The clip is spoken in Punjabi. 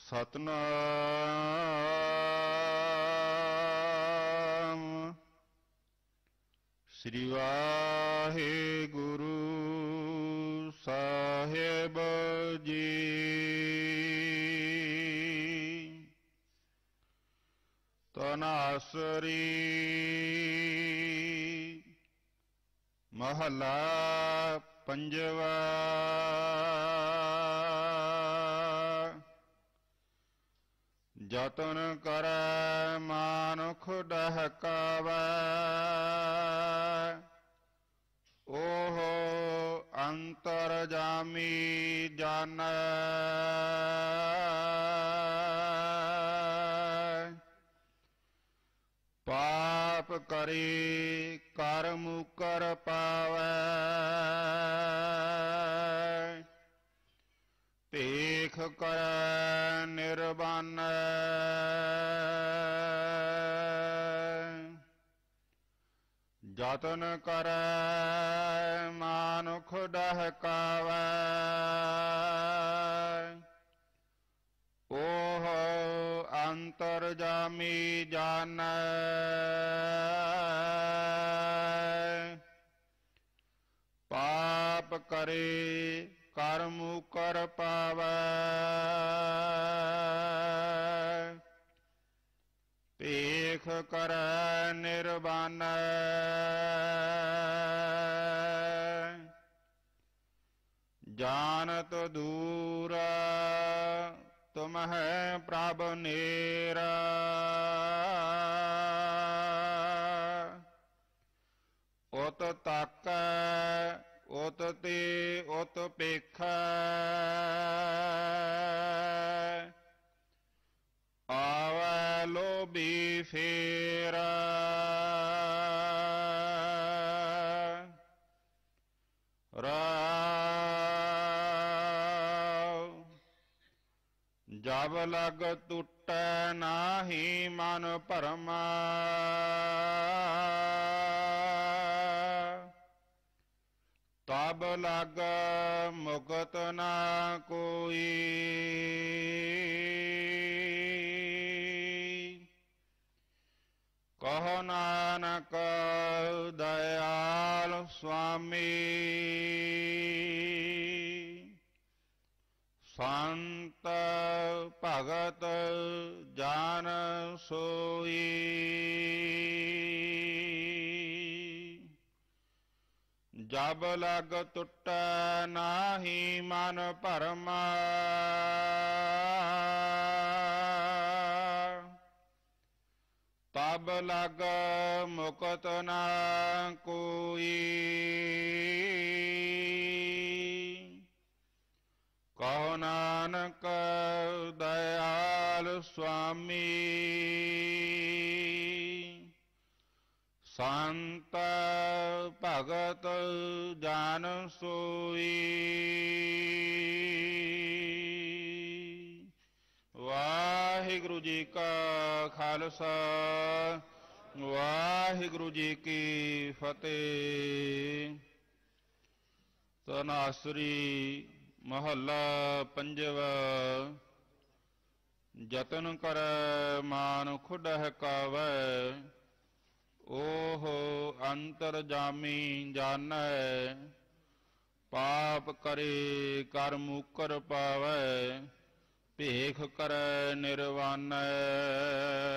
ਸਤਨਾਮ ਸ੍ਰੀ ਵਾਹਿਗੁਰੂ ਸਾਹਿਬ ਜੀ। ਤਨਾਸਰੀ ਮਹਲਾ ਪੰਜਵਾ। ਜਤਨ ਕਰੈ ਮਾਨੁਖ ਡਹਕਾਵੈ, ਓਹ ਅੰਤਰਜਾਮੀ ਜਾਣੈ। ਪਾਪ ਕਰੀ ਕਰ ਮੁਕਰ ਪਾਵੈ, ਭੇਖ ਕਰੈ ਨਿਰਵਾਨੈ। ਜਤਨ ਕਰੈ ਮਾਨੁਖ ਡਹਕਾਵੈ, ਓਹ ਅੰਤਰਜਾਮੀ ਜਾਣੈ। ਪਾਪ ਕਰੇ ਕਰ ਮੁਕਰ ਪਾਵੈ, ਭੇਖ ਕਰੈ ਨਿਰਵਾਨੈ। ਜਾਨਤ ਦੂਰ ਤੁਮਹਿ ਪ੍ਰਭ ਨੇਰਾ, ਉਤ ਤਾਕੈ ਉਤ ਤੇ ਉਤ ਪੇਖੈ। ਆਵੈ ਲੋਭੀ ਫੇਰ, ਰਾਉ ਜਬ ਲਗ ਟੁੱਟੈ ਨਾਹੀ ਮਨ ਭਰਮਾ। ਤਬ ਲਗ ਮੁਕਤ ਨਾ ਕੋਈ, ਕਹੋ ਨਾਨਕ ਦਇਆਲ ਸੁਆਮੀ। ਸੰਤ ਭਗਤ ਜਾਨ ਸੋਈ, ਜਬ ਲਗ ਟੁੱਟੈ ਨਾਹੀ ਮਨ ਭਰਮਾ। ਤਬ ਲਗ ਮੁਕਤ ਨਾ ਕੋਈ, ਕਹੋ ਨਾਨਕ ਦਇਆਲ ਸੁਆਮੀ। ਸੰਤ ਭਗਤ ਜਾਨ ਸੋਈ। ਵਾਹਿਗੁਰੂ ਜੀ ਕਾ ਖਾਲਸਾ, ਵਾਹਿਗੁਰੂ ਜੀ ਕੀ ਫਤਿਹ। ਤਨਾਸਰੀ ਮਹੱਲਾ ਪੰਜਵਾ। ਜਤਨ ਕਰੈ ਮਾਨੁਖ ਡਹਕਾਵੈ, ਓਹ ਅੰਤਰਜਾਮੀ ਜਾਣੈ। ਪਾਪ ਕਰੇ ਕਰ ਮੁਕਰ ਪਾਵੈ, ਭੇਖ ਕਰੈ ਨਿਰਵਾਨੈ।